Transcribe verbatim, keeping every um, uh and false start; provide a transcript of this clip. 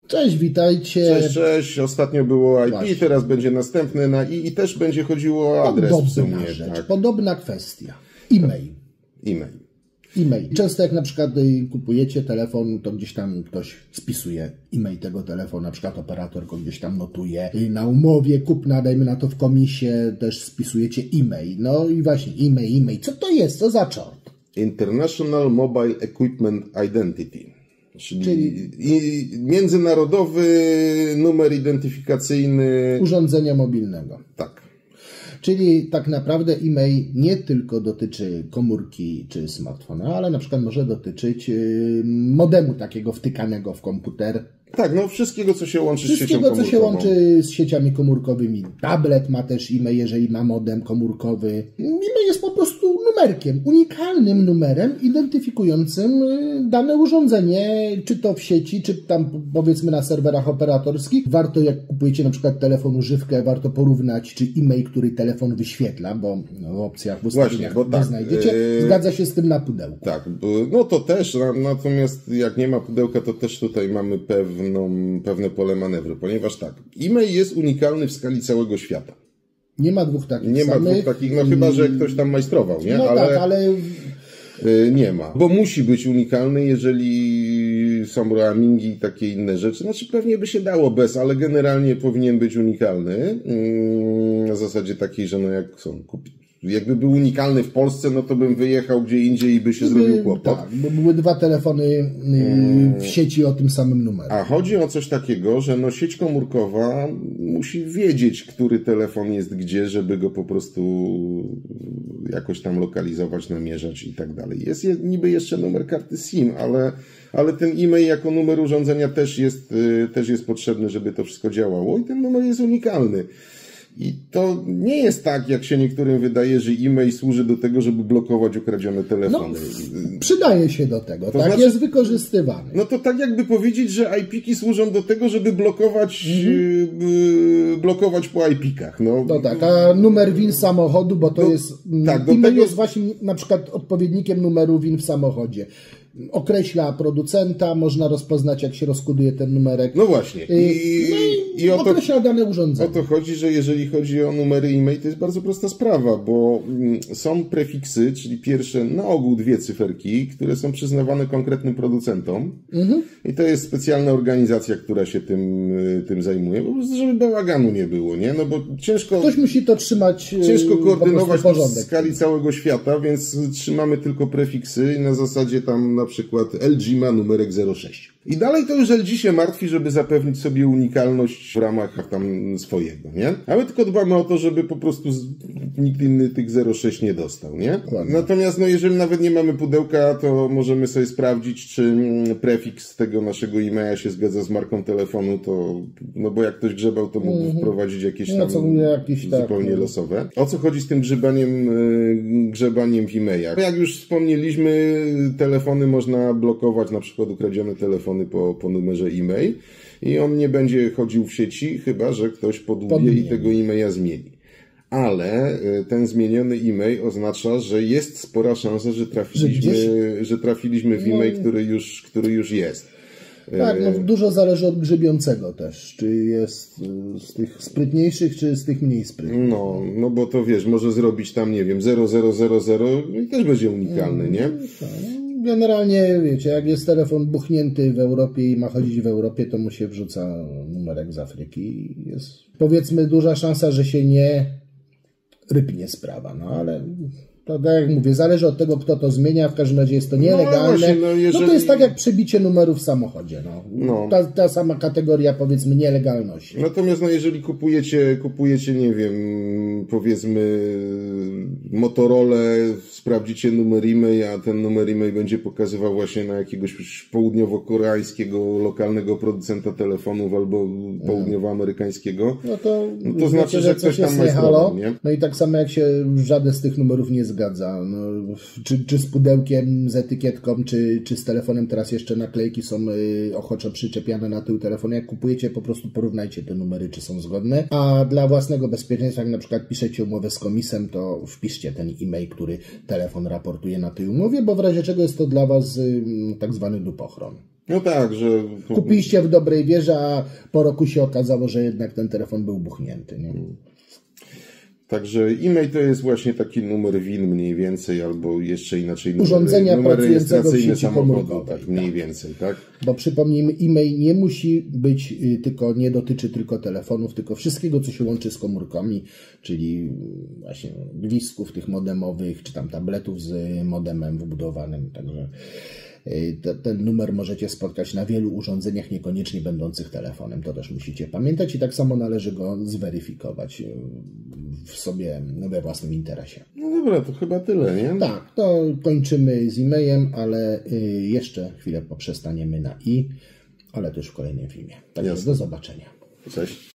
Cześć, witajcie. Cześć, cześć. Ostatnio było I P, Właśnie. teraz będzie następne na I i też będzie chodziło o adres w sumie. Podobna rzecz, Tak. podobna kwestia. E-mail. E-mail. E-mail. Często jak na przykład y, kupujecie telefon, to gdzieś tam ktoś spisuje e-mail tego telefonu, na przykład operator go gdzieś tam notuje. I na umowie kupna, dajmy na to w komisie, też spisujecie e-mail. No i właśnie e-mail, e-mail. Co to jest? Co za czort? International Mobile Equipment Identity. Czyli, Czyli- i, międzynarodowy numer identyfikacyjny. Urządzenia mobilnego. Tak. Czyli tak naprawdę e-mail nie tylko dotyczy komórki czy smartfona, ale na przykład może dotyczyć y, modemu takiego wtykanego w komputer. Tak, no wszystkiego, co się łączy z siecią Wszystkiego, co się komórkową. łączy z sieciami komórkowymi. Tablet ma też e-mail, jeżeli ma modem komórkowy. E-mail jest po prostu numerkiem, unikalnym numerem identyfikującym y, dane urządzenie, czy to w sieci, czy tam powiedzmy na serwerach operatorskich. Warto, jak kupujecie na przykład telefon używkę, warto porównać, czy e-mail, który telefon wyświetla, bo w opcjach, w ustawieniach Właśnie, bo tak, znajdziecie, yy, zgadza się z tym na pudełku. Tak, no to też, na- natomiast jak nie ma pudełka, to też tutaj mamy pewną, pewne pole manewru, ponieważ tak, e-mail jest unikalny w skali całego świata. Nie ma dwóch takich Nie ma samych. dwóch takich, no chyba, że ktoś tam majstrował, nie? No ale, tak, ale y, nie ma. Bo musi być unikalny, jeżeli są roamingi i takie inne rzeczy. Znaczy pewnie by się dało bez, ale generalnie powinien być unikalny. Ym, Na zasadzie takiej, że no jak są kupić. Jakby był unikalny w Polsce, no to bym wyjechał gdzie indziej i by się zrobił kłopot. tak, bo były dwa telefony yy, w sieci o tym samym numerze. A chodzi o coś takiego, że no sieć komórkowa musi wiedzieć, który telefon jest gdzie, żeby go po prostu jakoś tam lokalizować, namierzać i tak dalej. Jest je- niby jeszcze numer karty SIM, ale, ale ten e-mail jako numer urządzenia też jest, y, też jest potrzebny, żeby to wszystko działało i ten numer jest unikalny. I to nie jest tak, jak się niektórym wydaje, że e-mail służy do tego, żeby blokować ukradzione No, telefony. przydaje się do tego, tak? znaczy- Jest wykorzystywany. No to tak jakby powiedzieć, że I P ki służą do tego, żeby blokować, yy, blokować po I P kach. No, No tak, a numer W I N samochodu, bo to Do- jest, tak, do e-mail tego- jest właśnie na przykład odpowiednikiem numeru W I N w samochodzie. Określa producenta, można rozpoznać, jak się rozkoduje ten numerek. no właśnie. Yy, I, no i i o, to, określa dane o urządzenie. to chodzi, że jeżeli chodzi o numery e-mail, to jest bardzo prosta sprawa, bo mm, są prefiksy, czyli pierwsze na ogół dwie cyferki, które są przyznawane konkretnym producentom. Mhm. I to jest specjalna organizacja, która się tym, y, tym zajmuje, po prostu, żeby bałaganu nie było, nie? No bo ciężko... Ktoś musi to trzymać yy, Ciężko po koordynować prostu to w porządek. skali całego świata, więc trzymamy tylko prefiksy i na zasadzie tam na przykład L G ma numerek zero sześć. I dalej to już L G się martwi, żeby zapewnić sobie unikalność w ramach tam swojego, nie? A my tylko dbamy o to, żeby po prostu z... nikt inny tych zero sześć nie dostał, nie? Dokładnie. Natomiast no jeżeli nawet nie mamy pudełka, to możemy sobie sprawdzić, czy mm, prefiks tego naszego e-maila się zgadza z marką telefonu, to, no bo jak ktoś grzebał, to mógł wprowadzić jakieś No, tam co mówię, jakieś tak, zupełnie no. losowe. O co chodzi z tym grzebaniem, y, grzebaniem w e-mailach? Jak już wspomnieliśmy, telefony można blokować, na przykład ukradzione telefony po, po numerze e-mail i on nie będzie chodził w sieci, chyba że ktoś podłubie Podmieni. i tego e-maila zmieni. Ale y, ten zmieniony e-mail oznacza, że jest spora szansa, że trafiliśmy, Że że trafiliśmy w e-mail, który już, który już jest. Tak, no dużo zależy od grzebiącego też. Czy jest y, z tych sprytniejszych, czy z tych mniej sprytnych. No, no bo to wiesz, może zrobić tam, nie wiem, zero zero zero zero i też będzie unikalny, nie? Generalnie, wiecie, jak jest telefon buchnięty w Europie i ma chodzić w Europie, to mu się wrzuca numerek z Afryki i jest, powiedzmy, duża szansa, że się nie rypnie sprawa, no ale to tak jak mówię, zależy od tego, kto to zmienia, w każdym razie jest to nielegalne. właśnie, no No, jeżeli- to jest tak jak przebicie numeru w samochodzie, no. No. Ta, ta sama kategoria, powiedzmy, nielegalności. Natomiast no jeżeli kupujecie, kupujecie, nie wiem, powiedzmy Motorola, sprawdzicie numer e-mail, a ten numer e-mail będzie pokazywał właśnie na jakiegoś południowo-koreańskiego lokalnego producenta telefonów albo południowoamerykańskiego, No to, No to wiecie, znaczy, że coś ktoś tam jest nie majstrował, halo. nie? No i tak samo jak się żaden z tych numerów nie zgadza. No, czy, czy z pudełkiem, z etykietką, czy, czy z telefonem. Teraz jeszcze naklejki są y, ochoczo przyczepiane na tył telefonu. Jak kupujecie, po prostu porównajcie te numery, czy są zgodne. A dla własnego bezpieczeństwa, jak na przykład piszecie umowę z komisem, to wpiszcie ten e-mail, który telefon raportuje na tej umowie, bo w razie czego jest to dla Was y, tak zwany dupochron. No tak, że... Kupiliście w dobrej wierze, a po roku się okazało, że jednak ten telefon był buchnięty. Nie? Także e-mail to jest właśnie taki numer W I N mniej więcej, albo jeszcze inaczej numer, urządzenia numer pracującego w rejestracyjny sieci samochodu, komórkowej. tak, mniej Tak. więcej, tak? Bo przypomnijmy, e-mail nie musi być y, tylko, nie dotyczy tylko telefonów, tylko wszystkiego, co się łączy z komórkami, czyli właśnie gwizdków tych modemowych, czy tam tabletów z modemem wbudowanym. Także y, te, ten numer możecie spotkać na wielu urządzeniach, niekoniecznie będących telefonem. To też musicie pamiętać i tak samo należy go zweryfikować y, w sobie we własnym interesie. No dobra, to chyba tyle, nie? Tak, to kończymy z e-mailem, ale y, jeszcze chwilę poprzestaniemy na i, ale to już w kolejnym filmie. Także Jasne. do zobaczenia. Cześć.